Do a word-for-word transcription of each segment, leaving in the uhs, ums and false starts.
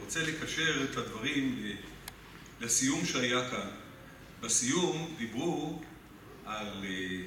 רוצה לקשר את הדברים לסיום שהיה כאן. בסיום דיברו על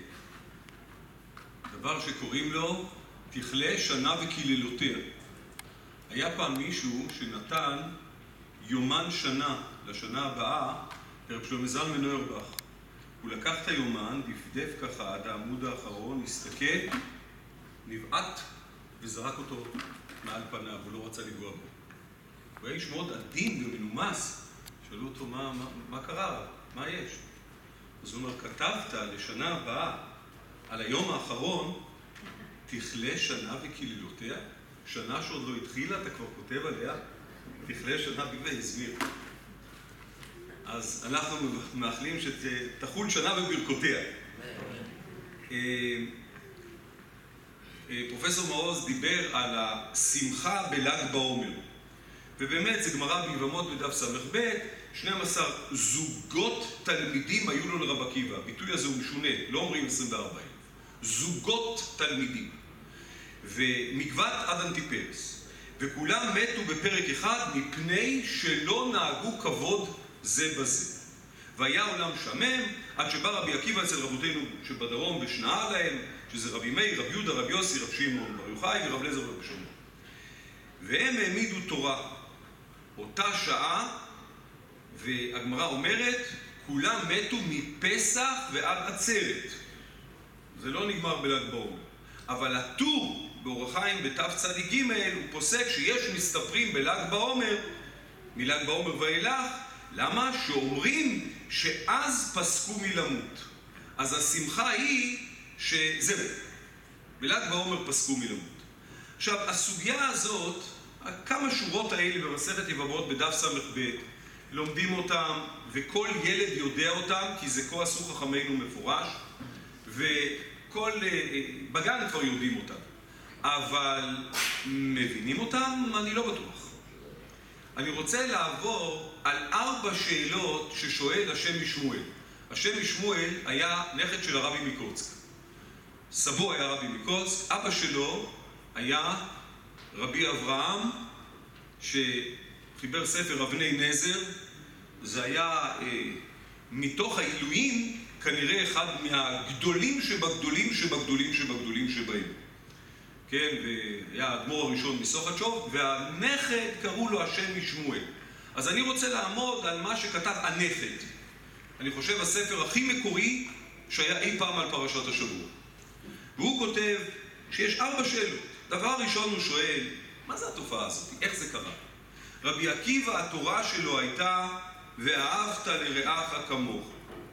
דבר שקוראים לו תכלה שנה וקללותיה. היה פעם מישהו שנתן יומן שנה לשנה הבאה, רב שלמה זלמן אוירבך. הוא לקח את היומן, דפדף ככה עד העמוד האחרון, הסתכל, נבעט וזרק אותו מעל פניו, הוא לא רצה לגוע בו. הוא היה איש מאוד עדין ומנומס. שאלו אותו, מה, מה, מה קרה? מה יש? אז הוא אומר, כתבת לשנה הבאה, על היום האחרון, תכלה שנה וקללותיה? שנה שעוד לא התחילה, אתה כבר כותב עליה? תכלה שנה בגלל הסביר. אז אנחנו מאחלים שתחול שנה בברכותיה. פרופסור מעוז דיבר על השמחה בל"ג בעומר. ובאמת, זה גמרא ביבמות בדף סמך ב', שנים עשר זוגות תלמידים היו לו לרב עקיבא. הביטוי הזה הוא משונה, לא אומרים עשרים וארבע אלף. זוגות תלמידים. ומקבת עד אנטיפרס. וכולם מתו בפרק אחד מפני שלא נהגו כבוד זה בזה. והיה עולם שמם, עד שבא רבי עקיבא אצל רבותינו שבדרום ושנאה להם, שזה רבי מאיר, רבי יהודה, רבי יוסי, רב שמעון בר יוחאי ורב אליעזר ורבי שמעון. והם העמידו תורה. אותה שעה, והגמרא אומרת, כולם מתו מפסח ועד עצרת. זה לא נגמר בל"ג בעומר. אבל הטור באורח חיים בתף צדיק ג' הוא פוסק שיש מסתפרים בל"ג בעומר, מל"ג בעומר ואילך, למה? שאומרים שאז פסקו מלמות. אז השמחה היא שזהו, בל"ג בעומר פסקו מלמות. עכשיו, הסוגיה הזאת, כמה שורות האלה במסכת יבמות בדף סמך ב', לומדים אותם, וכל ילד יודע אותם, כי זה כה עשו חכמינו מפורש, וכל בגן כבר יודעים אותם. אבל מבינים אותם? אני לא בטוח. אני רוצה לעבור על ארבע שאלות ששואל השם משמואל. השם משמואל היה נכד של הרבי מקוצק. סבו היה רבי מקוצק, אבא שלו היה רבי אברהם, שחיבר ספר אבני נזר. זה היה אה, מתוך העילויים כנראה אחד מהגדולים שבגדולים שבגדולים שבגדולים שבהם. כן, והיה האדמו"ר הראשון מסוכתשוב, והנכד קראו לו השם משמואל. אז אני רוצה לעמוד על מה שכתב הנכד. אני חושב הספר הכי מקורי שהיה אי פעם על פרשת השבוע. והוא כותב שיש ארבע שאלות. דבר ראשון הוא שואל, מה זה התופעה הזאת? איך זה קרה? רבי עקיבא, התורה שלו הייתה, ואהבת לרעך כמוך.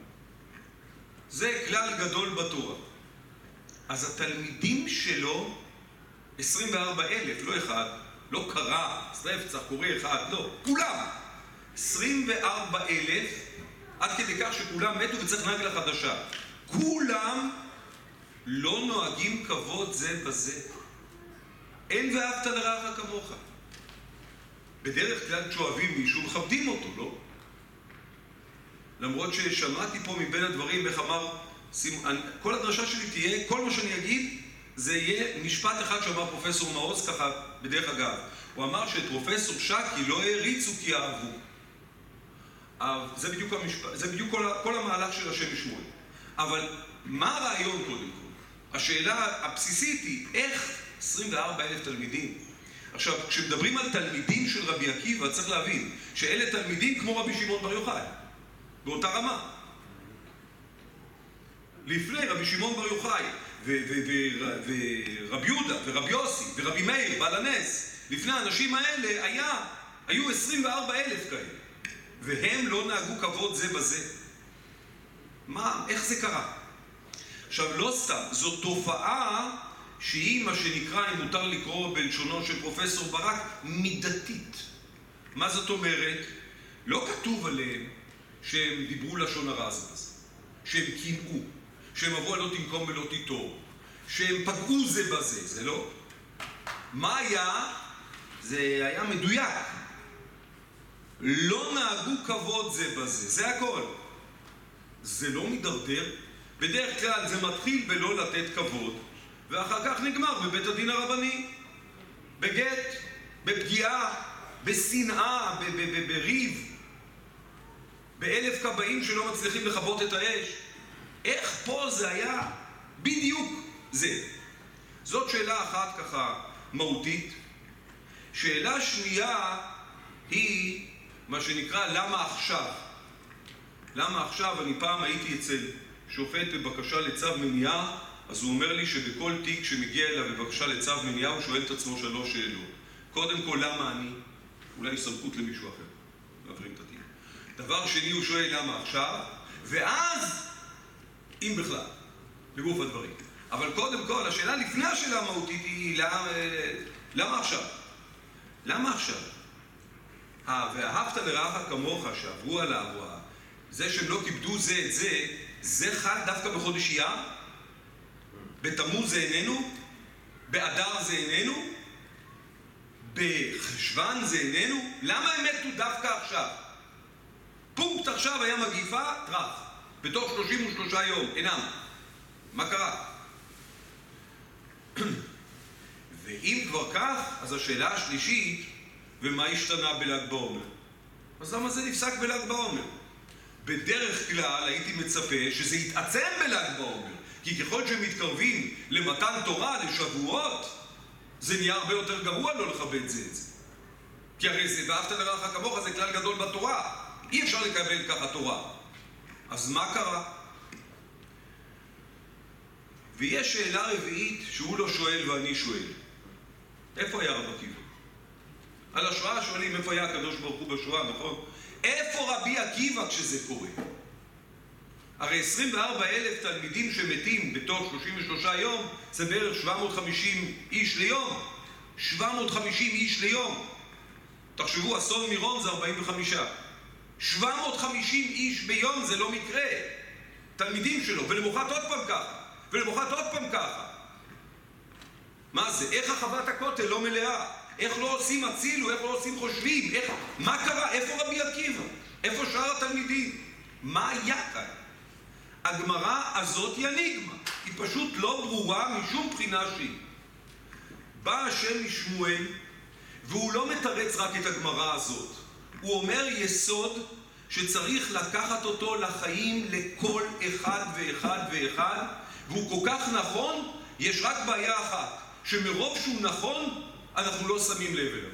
זה כלל גדול בתורה. אז התלמידים שלו, עשרים וארבעה אלף, לא אחד, לא קרא, סרפצח, קורא אחד, לא, כולם. עשרים וארבעה אלף, עד כדי כך שכולם מתו וצריך נגלה חדשה. כולם לא נוהגים כבוד זה בזה. אין ואהבת לרעך כמוך. בדרך כלל כשאוהבים מישהו, מכבדים אותו, לא? למרות ששמעתי פה מבין הדברים, איך אמר, כל הדרשה שלי תהיה, כל מה שאני אגיד, זה יהיה משפט אחד שאמר פרופסור מעוז ככה, בדרך אגב. הוא אמר שאת פרופסור שקי לא העריצו כי אהבו. זה בדיוק, המשפט, זה בדיוק כל, כל המהלך של השם משמואל. אבל מה הרעיון קודם כל? השאלה הבסיסית היא, איך עשרים וארבעה אלף תלמידים? עכשיו, כשמדברים על תלמידים של רבי עקיבא, צריך להבין שאלה תלמידים כמו רבי שמעון בר יוחאי, באותה רמה. לפני רבי שמעון בר יוחאי, ורבי יהודה, ורבי יוסי, ורבי מאיר, בעל הנס, לפני האנשים האלה היה, היו עשרים וארבעה אלף כאלה. והם לא נהגו כבוד זה בזה. מה, איך זה קרה? עכשיו, לא סתם, זו תופעה שהיא מה שנקרא, אם מותר לקרוא בלשונו של פרופסור ברק, מידתית. מה זאת אומרת? לא כתוב עליהם שהם דיברו לשון הרע זה בזה, שהם קינאו, שהם עברו לא תנקום ולא תיטור, שהם פגעו זה בזה, זה לא. מה היה? זה היה מדויק. לא נהגו כבוד זה בזה, זה הכל. זה לא מדרדר. בדרך כלל זה מתחיל בלא לתת כבוד, ואחר כך נגמר בבית הדין הרבני, בגט, בפגיעה, בשנאה, בריב, באלף קבעים שלא מצליחים לכבות את האש. איך פה זה היה בדיוק זה? זאת שאלה אחת ככה מהותית. שאלה שנייה היא מה שנקרא למה עכשיו? למה עכשיו? אני פעם הייתי אצל שופט בבקשה לצו מניעה, אז הוא אומר לי שבכל תיק שמגיע אליו בבקשה לצו מניעה הוא שואל את עצמו שלוש שאלות. קודם כל, למה אני? אולי סמכות למישהו אחר. מעבירים את התיק. דבר שני, הוא שואל למה עכשיו, ואז, אם בכלל, לגוף הדברים. אבל קודם כל, השאלה לפני השאלה המהותית היא למה, למה עכשיו? למה עכשיו? ואהבת לרעך כמוך שעברו עליו, זה שהם לא כיבדו זה את זה, זה חל דווקא בחודש אייר? בתמוז זה איננו? באדר זה איננו? בחשוון זה איננו? למה הם מתו דווקא עכשיו? פונקט עכשיו היה מגיפה, טרח. בתוך שלושים ושלושה יום, אינם. מה קרה? ואם כבר כך, אז השאלה השלישית, ומה השתנה בל"ג בעומר? אז למה זה נפסק בל"ג בעומר? בדרך כלל הייתי מצפה שזה יתעצם בל"ג בעומר, כי ככל שמתקרבים למתן תורה, לשבועות, זה נהיה הרבה יותר גרוע לא לכבד זה את זה. כי הרי זה, ואהבת לרעך כמוך, זה כלל גדול בתורה. אי אפשר לקבל ככה תורה. אז מה קרה? ויש שאלה רביעית שהוא לא שואל ואני שואל. איפה היה רב עקיבא? על השואה שואלים איפה היה הקדוש ברוך הוא בשואה, נכון? איפה רבי עקיבא כשזה קורה? הרי עשרים וארבעה אלף תלמידים שמתים בתוך שלושים ושלושה יום זה בערך שבע מאות וחמישים איש ליום. שבע מאות וחמישים איש ליום. תחשבו, אסון מירון זה ארבעים וחמישה. שבע מאות וחמישים איש ביום זה לא מקרה. תלמידים שלו, ולמוחת עוד פעם ככה, ולמוחת עוד פעם ככה. מה זה? איך החוות הכותל לא מלאה? איך לא עושים הצילו? איך לא עושים חושבים? איך... מה קרה? איפה רבי עקיבא? איפה שאר התלמידים? מה היה כאן? הגמרא הזאת היא אניגמה. היא פשוט לא ברורה משום בחינה שהיא. בא השם משמואל, והוא לא מתרץ רק את הגמרא הזאת. הוא אומר יסוד שצריך לקחת אותו לחיים לכל אחד ואחד ואחד, והוא כל כך נכון, יש רק בעיה אחת, שמרוב שהוא נכון, אנחנו לא שמים לב אליו.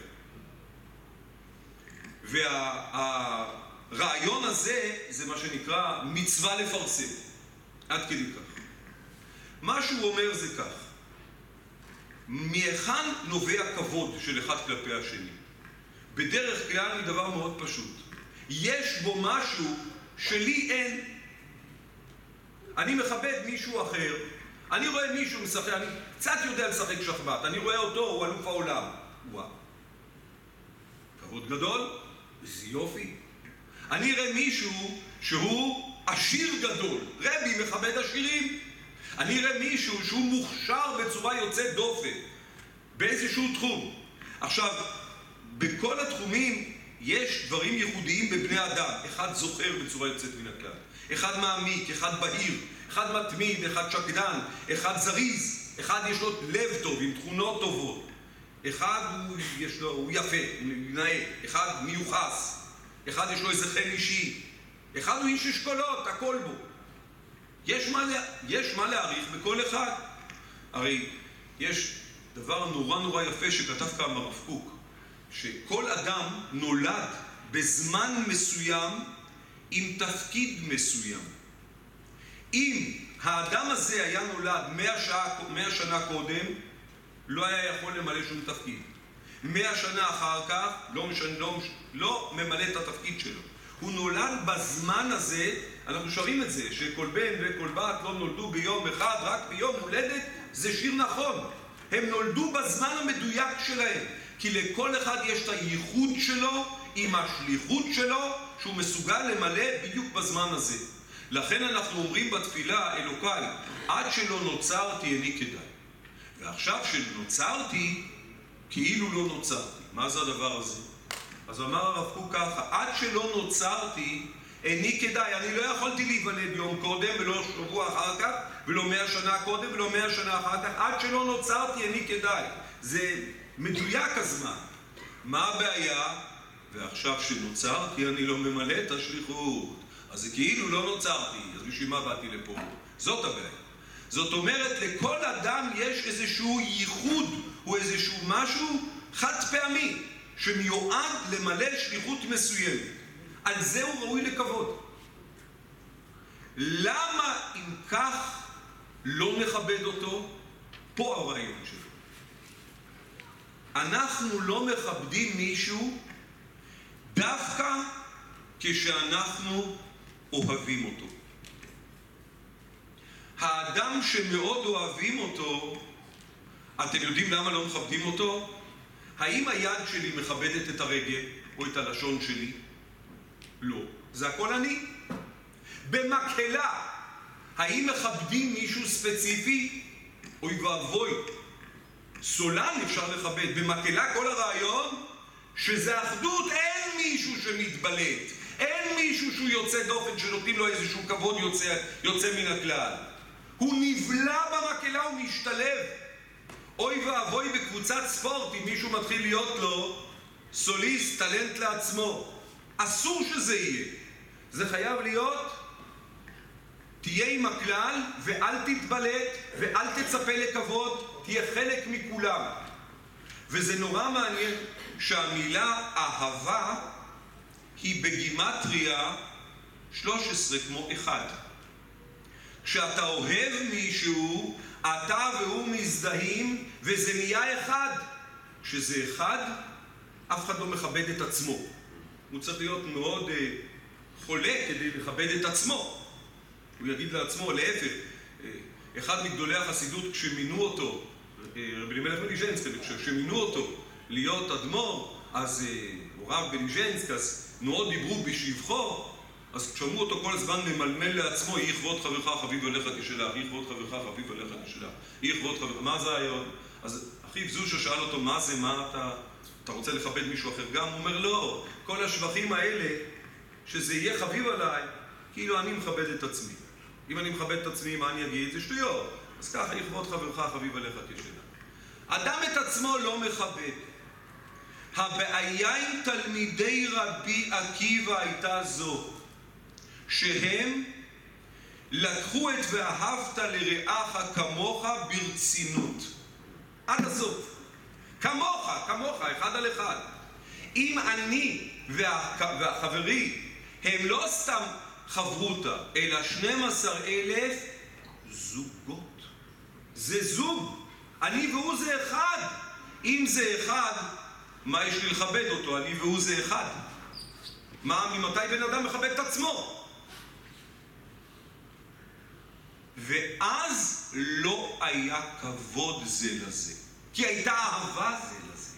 והרעיון הזה, זה מה שנקרא מצווה לפרסם. עד כדי כך. מה שהוא אומר זה כך. מהיכן נובע כבוד של אחד כלפי השני? בדרך כלל מדבר מאוד פשוט. יש בו משהו שלי אין. אני מכבד מישהו אחר. אני רואה מישהו משחק, אני קצת יודע לשחק שחמט. אני רואה אותו, הוא אלוף העולם. וואו. כבוד גדול? זה יופי. אני רואה מישהו שהוא עשיר גדול. רבי מכבד עשירים. אני רואה מישהו שהוא מוכשר בצורה יוצאת דופן. באיזשהו תחום. עכשיו, בכל התחומים יש דברים ייחודיים בבני אדם. אחד זוכר בצורה יוצאת מן הכלל. אחד מעמיק, אחד בהיר, אחד מתמיד, אחד שקדן, אחד זריז, אחד יש לו לב טוב עם תכונות טובות. אחד הוא, יש לו, הוא יפה, הוא נאה, אחד מיוחס, אחד יש לו איזה חן אישי, אחד הוא איש אשכולות, הכל בו. יש מה, יש מה להעריך בכל אחד. הרי יש דבר נורא נורא יפה שכתב כאן הרב קוק, שכל אדם נולד בזמן מסוים עם תפקיד מסוים. אם האדם הזה היה נולד מאה, שעה, מאה שנה קודם, לא היה יכול למלא שום תפקיד. מאה שנה אחר כך, לא, משנה, לא, לא ממלא את התפקיד שלו. הוא נולד בזמן הזה, אנחנו שרים את זה, שכל בן וכל בת לא נולדו ביום אחד, רק ביום הולדת, זה שיר נכון. הם נולדו בזמן המדויק שלהם, כי לכל אחד יש את הייחוד שלו, עם השליחות שלו, שהוא מסוגל למלא בדיוק בזמן הזה. לכן אנחנו אומרים בתפילה, אלוקיי, עד שלא נוצרתי איני כדאי. ועכשיו שנוצרתי, כאילו לא נוצרתי. מה זה הדבר הזה? אז אמר הרב קוק ככה, עד שלא נוצרתי, איני כדאי. אני לא יכולתי להיוולד יום קודם, ולא שבוע אחר כך, ולא מאה שנה קודם, ולא מאה שנה אחר כך. עד שלא נוצרתי, איני כדאי. זה מדויק הזמן. מה הבעיה? ועכשיו שנוצרתי אני לא ממלא את השליחות. אז זה כאילו לא נוצרתי, אז בשביל מה באתי לפה? זאת הבעיה. זאת אומרת, לכל אדם יש איזשהו ייחוד, הוא איזשהו משהו חד פעמי, שמיועד למלא שליחות מסוימת. על זה הוא ראוי לכבוד. למה אם כך לא נכבד אותו? פה הרעיון שלו. אנחנו לא מכבדים מישהו דווקא כשאנחנו אוהבים אותו. האדם שמאוד אוהבים אותו, אתם יודעים למה לא מכבדים אותו? האם היד שלי מכבדת את הרגל או את הלשון שלי? לא. זה הכל אני. במקהלה, האם מכבדים מישהו ספציפי? אוי ואבוי. סולן אפשר לכבד. במקהלה כל הרעיון שזה אחדות, אין מישהו שמתבלט. אין מישהו שהוא יוצא דופן, שנותנים לו איזשהו כבוד יוצא, יוצא מן הכלל. הוא נבלע במקהלה ומשתלב. אוי ואבוי בקבוצת ספורט, אם מישהו מתחיל להיות לו סוליסט, טלנט לעצמו. אסור שזה יהיה. זה חייב להיות, תהיה עם הכלל ואל תתבלט ואל תצפה לכבוד, תהיה חלק מכולם. וזה נורא מעניין שהמילה אהבה היא בגימטריה שלוש עשרה כמו אחד. כשאתה אוהב מישהו, אתה והוא מזדהים וזה נהיה אחד. כשזה אחד, אף אחד לא מכבד את עצמו. הוא צריך להיות מאוד אה, חולה כדי לכבד את עצמו. הוא יגיד לעצמו, להפך, אה, אחד מגדולי החסידות כשמינו אותו, אה, רבי אלימלך בליז'נסק, כשמינו אותו להיות אדמו"ר, אז אה, הוא רב בליז'נסק, אז מאוד דיברו בשבחו, אז כשאמרו אותו כל הזמן ממלמל לעצמו, יהי כבוד חברך חביב עליך תשלח, יהי כבוד חברך חביב עליך תשלח, יהי כבוד חברך, מה זה היה? אז אחיו זושה שאל אותו, מה זה, מה אתה, אתה רוצה לכבד מישהו אחר גם? הוא אומר, לא, כל השבחים האלה, שזה יהיה חביב עליי, כאילו אני מכבד את עצמי. אם אני מכבד את עצמי, מה אני אגיד? זה שטויות. אז ככה, יהי כבוד חברך חביב עליך תשלח. אדם את עצמו לא מכבד. הבעיה עם תלמידי רבי עקיבא הייתה זו, שהם לקחו את ואהבת לרעך כמוך ברצינות. עד הסוף. כמוך, כמוך, אחד על אחד. אם אני וה, והחברי הם לא סתם חברותה, אלא שנים עשר אלף זוגות. זה זוג. אני והוא זה אחד. אם זה אחד, מה יש לי לכבד אותו? אני והוא זה אחד. מה, ממתי בן אדם מכבד את עצמו? ואז לא היה כבוד זה לזה, כי הייתה אהבה זה לזה.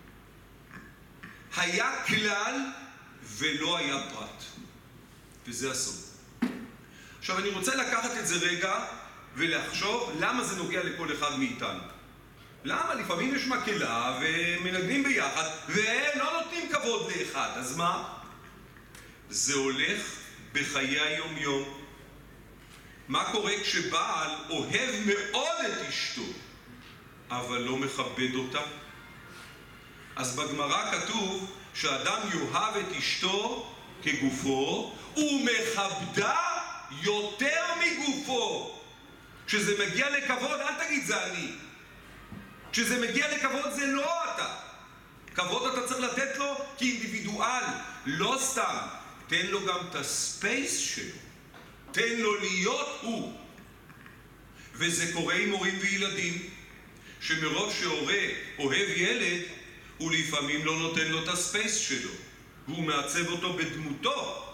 היה כלל ולא היה פרט. וזה הסוד. עכשיו אני רוצה לקחת את זה רגע ולחשוב למה זה נוגע לכל אחד מאיתנו. למה? לפעמים יש מקהלה ומנגנים ביחד ולא נותנים כבוד לאחד. אז מה? זה הולך בחיי היום-יום. מה קורה כשבעל אוהב מאוד את אשתו, אבל לא מכבד אותה? אז בגמרא כתוב שאדם יאהב את אשתו כגופו, ומכבדה יותר מגופו. כשזה מגיע לכבוד, אל תגיד זה אני. כשזה מגיע לכבוד זה לא אתה. כבוד אתה צריך לתת לו כאינדיבידואל, לא סתם. תן לו גם את הספייס שלו. תן לו להיות הוא. וזה קורה עם הורים וילדים, שמרוב שהורה אוהב ילד, הוא לפעמים לא נותן לו את הספייס שלו, והוא מעצב אותו בדמותו.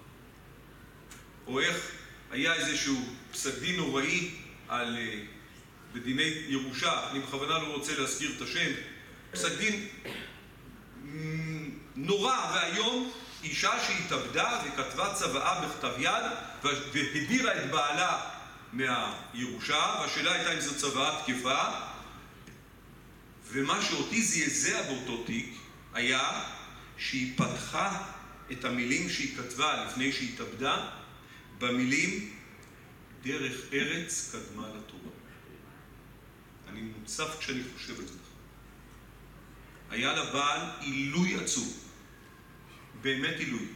או איך היה איזשהו פסק דין נוראי על, בדיני ירושה, אני בכוונה לא רוצה להזכיר את השם, פסק דין נורא, והיום אישה שהתאבדה וכתבה צוואה בכתב יד והדירה את בעלה מהירושה, והשאלה הייתה אם זו צוואה תקפה, ומה שאותי זעזע באותו תיק היה שהיא פתחה את המילים שהיא כתבה לפני שהיא התאבדה במילים דרך ארץ קדמה לתורה. אני מוצף כשאני חושב על זה. היה לבעל עילוי עצום. באמת עילוי.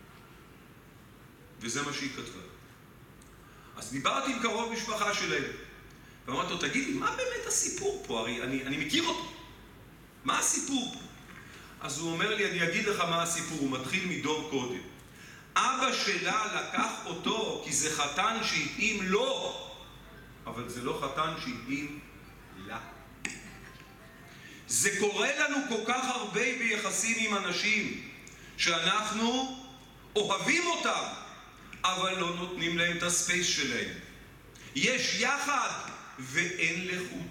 וזה מה שהיא כתבה. אז דיברתי עם קרוב משפחה שלהם. ואמרתי לו, תגידי, מה באמת הסיפור פה? הרי אני, אני מכיר אותו. מה הסיפור פה? אז הוא אומר לי, אני אגיד לך מה הסיפור. הוא מתחיל מדור קודם. אבא שלה לקח אותו כי זה חתן שהתאים לו, אבל זה לא חתן שהתאים לה. זה קורה לנו כל כך הרבה ביחסים עם אנשים שאנחנו אוהבים אותם, אבל לא נותנים להם את הספייס שלהם. יש יחד ואין לחוד.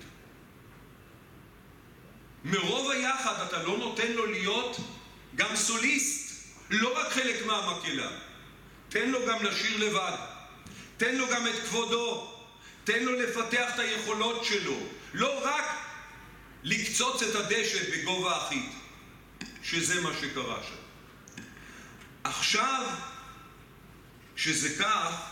מרוב היחד אתה לא נותן לו להיות גם סוליסט, לא רק חלק מהמקהלה. תן לו גם לשיר לבד, תן לו גם את כבודו, תן לו לפתח את היכולות שלו, לא רק לקצוץ את הדשא בגובה אחיד, שזה מה שקרה שם. עכשיו, שזה כך,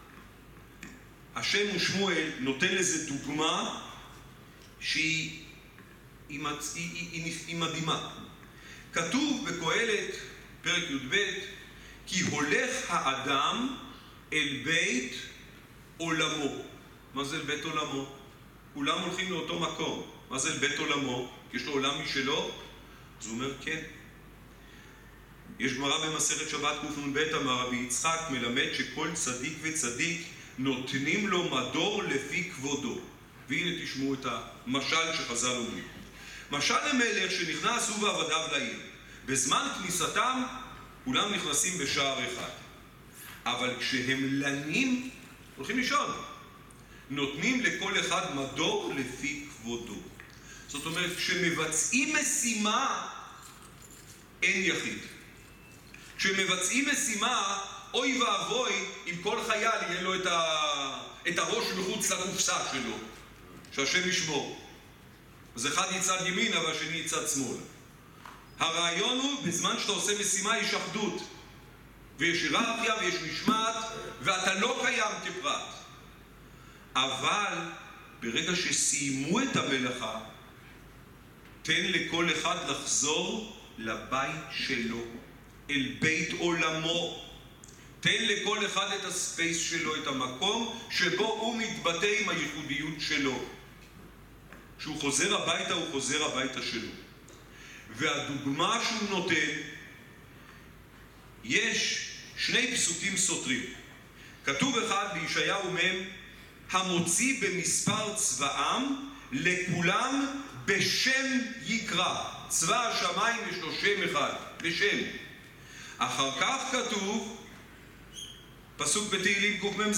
השם ושמואל נותן לזה דוגמה שהיא היא, היא, היא, היא מדהימה. כתוב בקהלת, פרק י"ב, כי הולך האדם אל בית עולמו. מה זה אל בית עולמו? כולם הולכים לאותו מקום. מה זה אל בית עולמו? יש לו עולם משלו? אז הוא אומר כן. יש גמרא במסכת שבת קנ"ב, אמר רבי יצחק, מלמד שכל צדיק וצדיק נותנים לו מדור לפי כבודו. והנה תשמעו את המשל שחז"ל אומרים. משל למלך שנכנס הוא ועבדיו לעיר. בזמן כניסתם כולם נכנסים בשער אחד. אבל כשהם לנים, הולכים לישון. נותנים לכל אחד מדור לפי כבודו. זאת אומרת, כשמבצעים משימה, אין יחיד. כשמבצעים משימה, אוי ואבוי, אם כל חייל יהיה לו את, ה... את הראש מחוץ לקופסה שלו, שהשם ישמור. אז אחד יצד ימינה והשני יצד שמאל. הרעיון הוא, בזמן שאתה עושה משימה יש אחדות, ויש היררכיה ויש משמעת, ואתה לא קיים כפרט. אבל ברגע שסיימו את המלאכה, תן לכל אחד לחזור לבית שלו, אל בית עולמו. תן לכל אחד את הספייס שלו, את המקום שבו הוא מתבטא עם הייחודיות שלו. כשהוא חוזר הביתה, הוא חוזר הביתה שלו. והדוגמה שהוא נותן, יש שני פסוקים סותרים. כתוב אחד בישעיהו מ' המוציא במספר צבאם לכולם בשם יקרא. צבא השמיים יש לו שם אחד, בשם. אחר כך כתוב, פסוק בתהילים קמ"ז,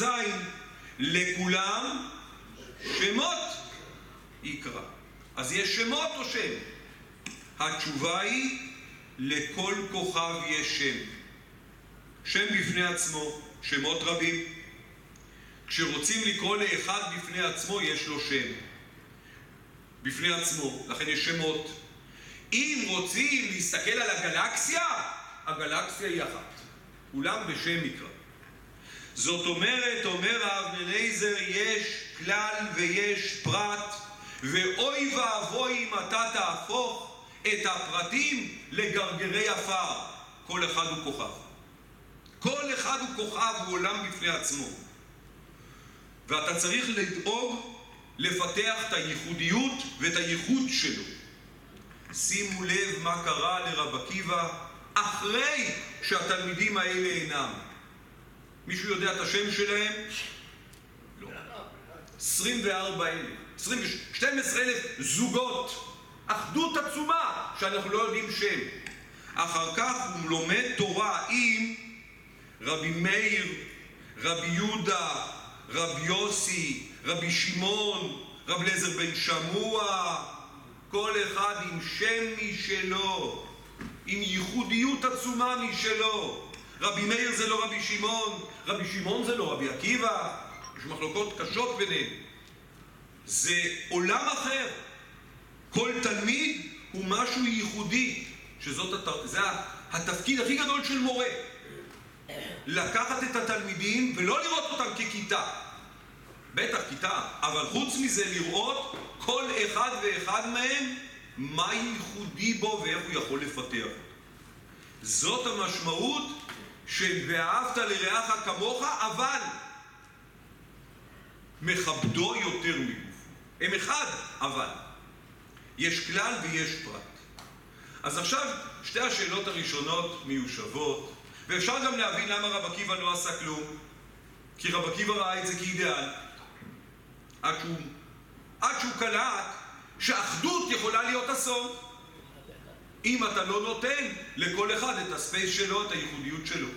לכולם שמות יקרא. אז יש שמות או שם? התשובה היא, לכל כוכב יש שם. שם בפני עצמו, שמות רבים. כשרוצים לקרוא לאחד בפני עצמו, יש לו שם. בפני עצמו, לכן יש שמות. אם רוצים להסתכל על הגלקסיה, הגלקסיה היא אחת. כולם בשם יקרא. זאת אומרת, אומר הרב אבניזר, יש כלל ויש פרט, ואוי ואבוי אם אתה תהפוך את הפרטים לגרגרי עפר. כל אחד הוא כוכב. כל אחד הוא כוכב, הוא עולם בפני עצמו. ואתה צריך לדאוג לפתח את הייחודיות ואת הייחוד שלו. שימו לב מה קרה לרב עקיבא אחרי שהתלמידים האלה אינם. מישהו יודע את השם שלהם? לא. עשרים וארבע אלף, שנים עשר אלף זוגות. אחדות עצומה שאנחנו לא יודעים שם. אחר כך הוא לומד תורה עם רבי מאיר, רבי יהודה, רבי יוסי, רבי שמעון, רבי אליעזר בן שמוע, כל אחד עם שם משלו, עם ייחודיות עצומה משלו. רבי מאיר זה לא רבי שמעון, רבי שמעון זה לא רבי עקיבא, יש מחלוקות קשות ביניהם. זה עולם אחר. כל תלמיד הוא משהו ייחודי, שזאת הת... זה התפקיד הכי גדול של מורה. לקחת את התלמידים ולא לראות אותם ככיתה. בטח כיתה, אבל חוץ מזה לראות כל אחד ואחד מהם מה ייחודי בו ואיך הוא יכול לפתח אותו. זאת המשמעות של ואהבת לרעך כמוך, אבל מכבדו יותר מגופו. הם אחד, אבל. יש כלל ויש פרט. אז עכשיו, שתי השאלות הראשונות מיושבות, ואפשר גם להבין למה רב עקיבא לא עשה כלום, כי רב עקיבא ראה את זה כאידאל, עד שהוא, עד שהוא קלט שאחדות יכולה להיות אסון, אם אתה לא נותן לכל אחד את הספייס שלו, את הייחודיות שלו.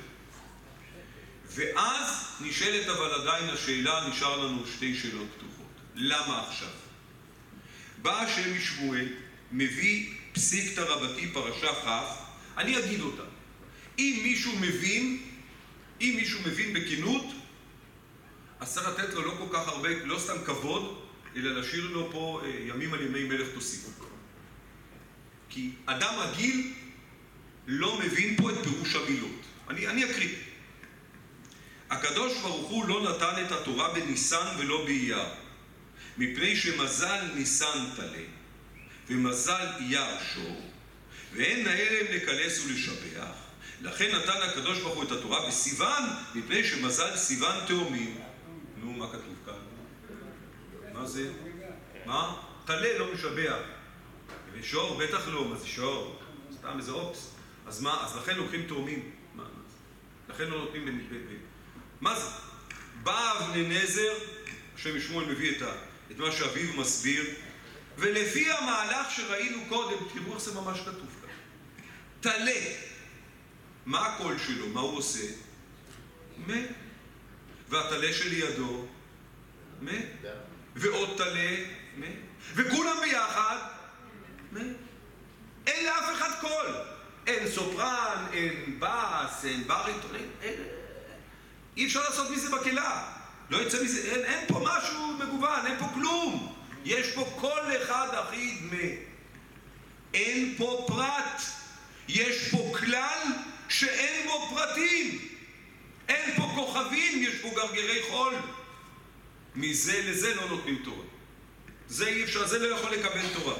ואז נשאלת אבל עדיין השאלה, נשאר לנו שתי שאלות פתוחות. למה עכשיו? בא השם משמואל, מביא פסיקתא רבתי פרשה כ', אני אגיד אותה. אם מישהו מבין, אם מישהו מבין בכנות, אז צריך לתת לו לא כל כך הרבה, לא סתם כבוד, אלא להשאיר לו פה אה, ימים על ימי מלך תוסיפו. כי אדם רגיל לא מבין פה את פירוש המילות. אני, אני אקריא. הקדוש ברוך הוא לא נתן את התורה בניסן ולא באייר, מפני שמזל ניסן תלה, ומזל אייר שור, ואין נאה להם לקלס ולשבח. לכן נתן הקדוש ברוך הוא את התורה בסיוון, מפני שמזל סיוון תאומים. נו, מה כתוב כאן? מה זה? מה? תלה לא משבח. ושור? בטח לא. מה זה שור? סתם איזה אופס. אז מה? אז לכן לוקחים תאומים. מה? לכן לא נותנים ב... מה זה? בא אבני נזר, השם משמואל מביא את, ה... את מה שאביו מסביר, ולפי המהלך שראינו קודם, תראו איך זה ממש כתוב כאן. תלה. מה הקול שלו? מה הוא עושה? מה? והתלה שלידו? מה? ועוד תלה? מה? וכולם ביחד? מה? אין לאף אחד קול. אין סופרן, אין בס, אין בריטון, אין... אין... אי אפשר לעשות מזה בקהילה. לא יצא מזה, אין, אין פה משהו מגוון, אין פה כלום. יש פה כל אחד אחיד מ... אין פה פרט. יש פה כלל שאין בו פרטים. אין פה כוכבים, יש פה גרגרי חול. מזה לזה לא נותנים תורה. זה אי אפשר, זה לא יכול לקבל תורה.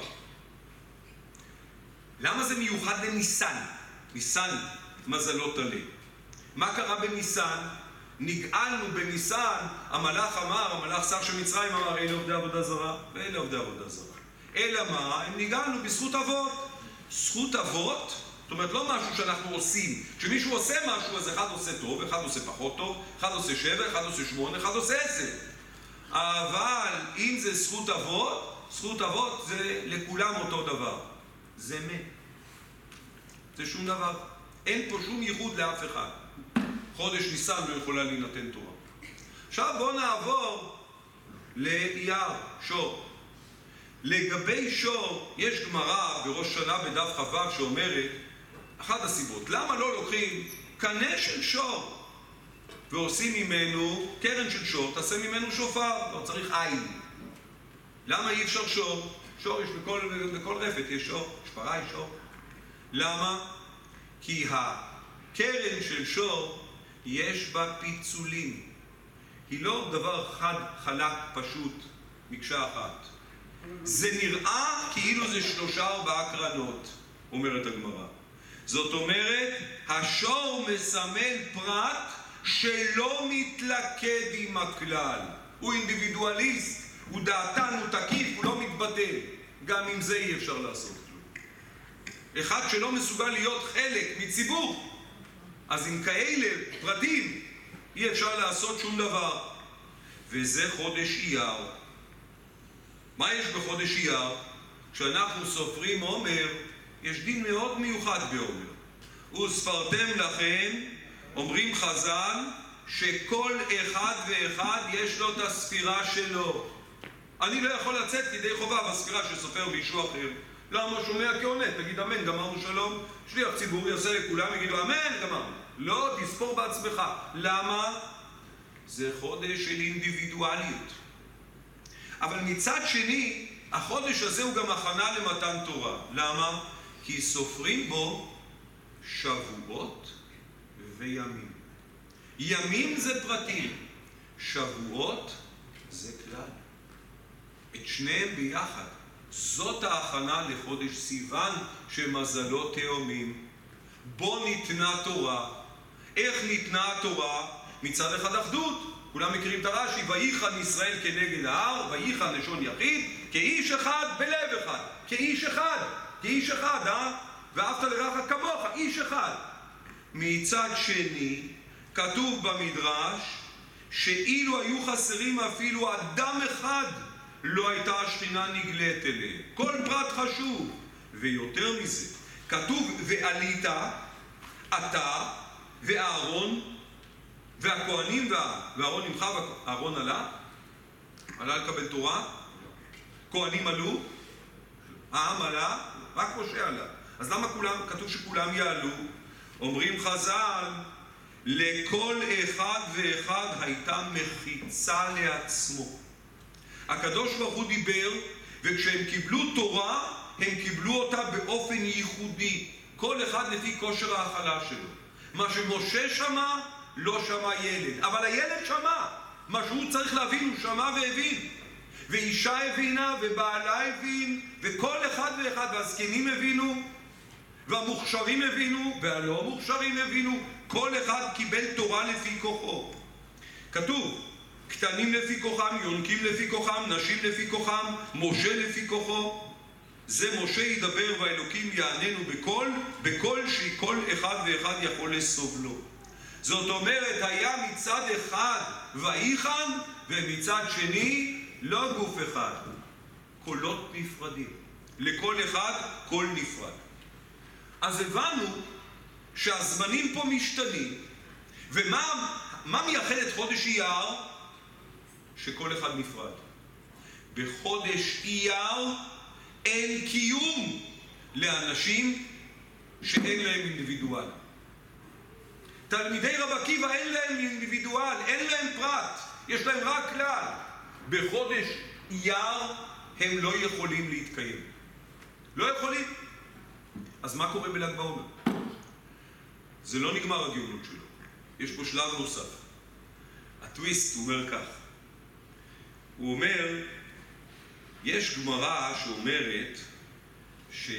למה זה מיוחד לניסן? ניסן, מזלות תלה. מה קרה בניסן? נגאלנו בניסן, המלאך אמר, המלאך שר של מצרים אמר, אלה עובדי עבודה זרה, ואלה עובדי עבודה זרה. אלא מה? הם נגאלנו בזכות אבות. זכות אבות, זאת אומרת, לא משהו שאנחנו עושים. כשמישהו עושה משהו, אז אחד עושה טוב, אחד עושה פחות טוב, אחד עושה שבע, אחד עושה שמונה, אחד עושה עשר. אבל אם זה זכות אבות, זכות אבות זה לכולם אותו דבר. זה מה? זה שום דבר. אין פה שום ייחוד לאף אחד. חודש ניסן לא יכולה להינתן תורה. עכשיו בואו נעבור לאייר, שור. לגבי שור, יש גמרא בראש שנה בדף חב"ד שאומרת, אחת הסיבות, למה לא לוקחים קנה של שור ועושים ממנו קרן של שור, תעשה ממנו שופר, לא צריך עין. למה אי אפשר שור? שור יש בכל, בכל רפת, יש שור, שפרה יש שור. למה? כי הקרן של שור יש בה פיצולים. היא לא דבר חד, חלק, פשוט, מקשה אחת. זה נראה כאילו זה שלושה ארבעה קרנות, אומרת הגמרא. זאת אומרת, השור מסמל פרט שלא מתלכד עם הכלל. הוא אינדיבידואליסט, הוא דעתן, הוא תקיף, הוא לא מתבטל. גם עם זה אי אפשר לעשות כלום. אחד שלא מסוגל להיות חלק מציבור, אז עם כאלה פרטים אי אפשר לעשות שום דבר. וזה חודש אייר. מה יש בחודש אייר? כשאנחנו סופרים עומר, יש דין מאוד מיוחד בעומר. וספרתם לכם, אומרים חז"ל, שכל אחד ואחד יש לו את הספירה שלו. אני לא יכול לצאת כדי חובה בספירה שסופר מישהו אחר. למה שומע כעונה? תגיד אמן, גמרנו שלום. שליח ציבור יעשה לכולם, יגידו אמן, גמרנו. לא, תספור בעצמך. למה? זה חודש של אינדיבידואליות. אבל מצד שני, החודש הזה הוא גם הכנה למתן תורה. למה? כי סופרים בו שבועות וימים. ימים זה פרטים, שבועות זה כלל. את שניהם ביחד זאת ההכנה לחודש סיוון שמזלו תאומים. בו ניתנה תורה. איך ניתנה התורה? מצד אחד אחדות. כולם מכירים את הרש"י, וייחן ישראל כנגד ההר, וייחן לשון יחיד, כאיש אחד בלב אחד. כאיש אחד, כאיש אחד, אה? ואהבת לרעך כמוך, איש אחד. מצד שני, כתוב במדרש, שאילו היו חסרים אפילו אדם אחד, לא הייתה השכינה נגלית אליהם. כל פרט חשוב. ויותר מזה, כתוב, ועלית, אתה ואהרון, והכהנים ואהרון עמך, ואהרון עלה, עלה לקבל תורה, כהנים עלו, העם עלה, רק משה עלה. אז למה כולם, כתוב שכולם יעלו? אומרים חז"ל, לכל אחד ואחד הייתה מחיצה לעצמו. הקדוש ברוך הוא דיבר, וכשהם קיבלו תורה, הם קיבלו אותה באופן ייחודי, כל אחד לפי כושר ההכלה שלו. מה שמשה שמע, לא שמע ילד, אבל הילד שמע. מה שהוא צריך להבין, הוא שמע והבין. ואישה הבינה, ובעלה הבין, וכל אחד ואחד, והזקנים הבינו, והמוכשרים הבינו, והלא מוכשרים הבינו. כל אחד קיבל תורה לפי כוחו. כתוב, קטנים לפי כוחם, יונקים לפי כוחם, נשים לפי כוחם, משה לפי כוחו. זה משה ידבר והאלוקים יעננו בקול, בקול שכל אחד ואחד יכול לסובלו. זאת אומרת, היה מצד אחד וייחן, ומצד שני לא גוף אחד. קולות נפרדים. לכל אחד קול נפרד. אז הבנו שהזמנים פה משתנים, ומה מה מייחד את חודש אייר? שכל אחד נפרד. בחודש אייר אין קיום לאנשים שאין להם אינדיבידואל. תלמידי רב עקיבא אין להם אינדיבידואל, אין להם פרט, יש להם רק כלל. בחודש אייר הם לא יכולים להתקיים. לא יכולים. אז מה קורה בל"ג בעומר? זה לא נגמר הגאונות שלו. יש פה שלב נוסף. הטוויסט אומר כך. הוא אומר, יש גמרא שאומרת ש...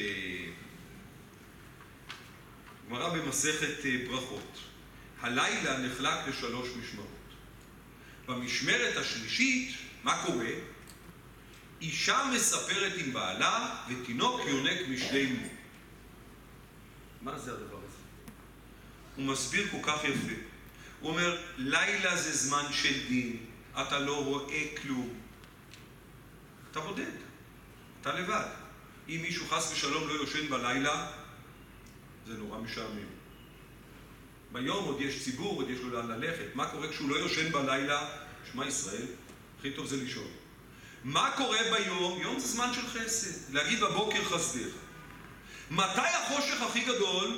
גמרא במסכת ברכות. הלילה נחלק לשלוש משמרות. במשמרת השלישית, מה קורה? אישה מספרת עם בעלה ותינוק יונק משני אמו. מה זה הדבר הזה? הוא מסביר כל כך יפה. הוא אומר, לילה זה זמן של דין, אתה לא רואה כלום. אתה בודד, אתה לבד. אם מישהו חס ושלום לא יושן בלילה, זה נורא משעמם. ביום עוד יש ציבור, עוד יש לו לאן ללכת. מה קורה כשהוא לא יושן בלילה? שמע ישראל, הכי טוב זה לישון. מה קורה ביום? יום זה זמן של חסד. להגיד בבוקר חסדך. מתי החושך הכי גדול?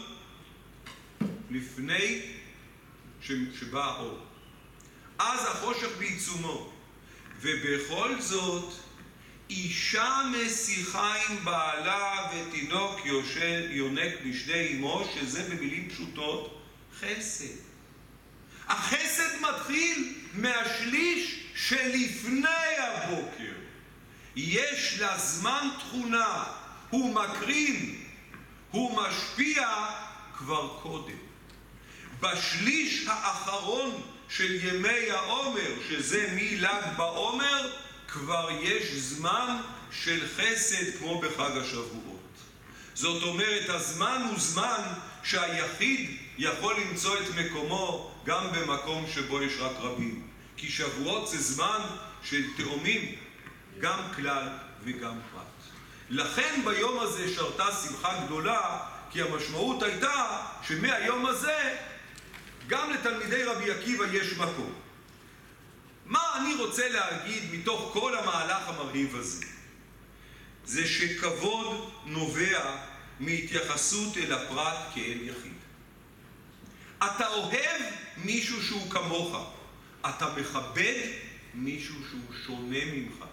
לפני שבא האור. אז החושך בעיצומו. ובכל זאת, אישה משיחה עם בעלה ותינוק יושן, יונק משני אמו, שזה במילים פשוטות חסד. החסד מתחיל מהשליש שלפני הבוקר. יש לה זמן תכונה, הוא מקרין, הוא משפיע כבר קודם. בשליש האחרון של ימי העומר, שזה מל"ג בעומר, כבר יש זמן של חסד כמו בחג השבועות. זאת אומרת, הזמן הוא זמן שהיחיד יכול למצוא את מקומו גם במקום שבו יש רק רבים. כי שבועות זה זמן של תאומים, גם כלל וגם פרט. לכן ביום הזה שרתה שמחה גדולה, כי המשמעות הייתה שמהיום הזה גם לתלמידי רבי עקיבא יש מקום. מה אני רוצה להגיד מתוך כל המהלך המרהיב הזה? זה שכבוד נובע מהתייחסות אל הפרט כאל יחיד. אתה אוהב מישהו שהוא כמוך, אתה מכבד מישהו שהוא שונה ממך.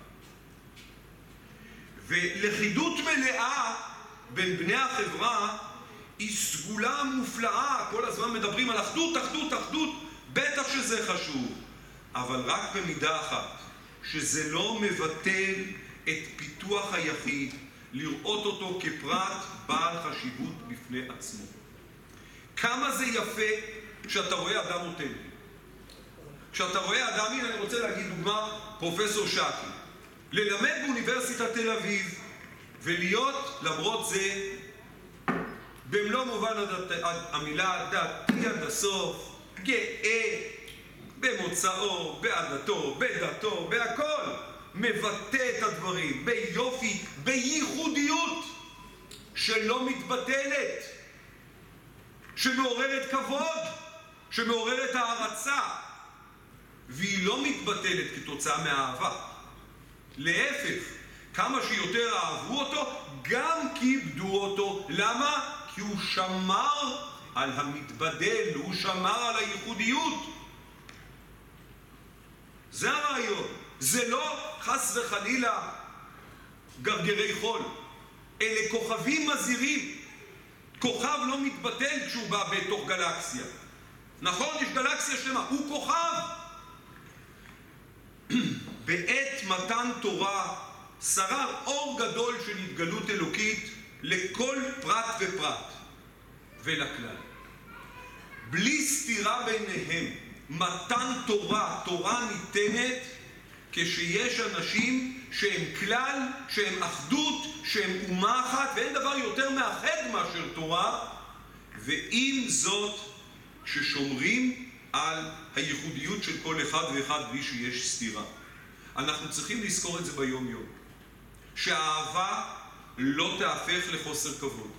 ולכידות מלאה בין בני החברה היא סגולה מופלאה. כל הזמן מדברים על אחדות, אחדות, אחדות, בטח שזה חשוב. אבל רק במידה אחת, שזה לא מבטל את פיתוח היחיד, לראות אותו כפרט בעל חשיבות בפני עצמו. כמה זה יפה כשאתה רואה אדם אותנטי. כשאתה רואה אדם, הנה אני רוצה להגיד דוגמה, פרופסור שקי. ללמד באוניברסיטת תל אביב, ולהיות למרות זה, במלוא מובן המילה, דתי עד הסוף, גאה, במוצאו, בעדתו, בדתו, בהכל, מבטא את הדברים, ביופי, בייחודיות, שלא מתבטלת, שמעוררת כבוד, שמעוררת הערצה, והיא לא מתבטלת כתוצאה מהאהבה. להפך, כמה שיותר אהבו אותו, גם כיבדו אותו. למה? כי הוא שמר על המתבדל, הוא שמר על הייחודיות. זה הרעיון. זה לא חס וחלילה גרגרי חול. אלה כוכבים מזהירים. כוכב לא מתבטל כשהוא בא בתוך גלקסיה. נכון, יש גלקסיה שלמה, הוא כוכב. בעת מתן תורה שרר אור גדול של התגלות אלוקית לכל פרט ופרט ולכלל. בלי סתירה ביניהם, מתן תורה, תורה ניתנת כשיש אנשים שהם כלל, שהם אחדות, שהם אומה אחת, ואין דבר יותר מאחד מאשר תורה, ועם זאת ששומרים על הייחודיות של כל אחד ואחד בלי שיש סתירה. אנחנו צריכים לזכור את זה ביום יום. שהאהבה לא תהפך לחוסר כבוד.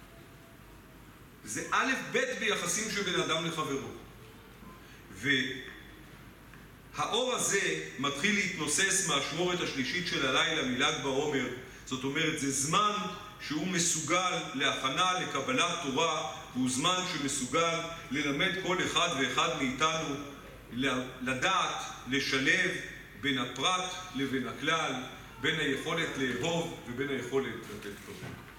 זה א' ב' ביחסים של בן אדם לחברו. והאור הזה מתחיל להתנוסס מהאשמורת השלישית של הלילה מל"ג בעומר. זאת אומרת, זה זמן שהוא מסוגל להכנה לקבלת תורה, והוא זמן שמסוגל ללמד כל אחד ואחד מאיתנו לדעת, לשלב בין הפרט לבין הכלל, בין היכולת לאהוב ובין היכולת לתת כבוד.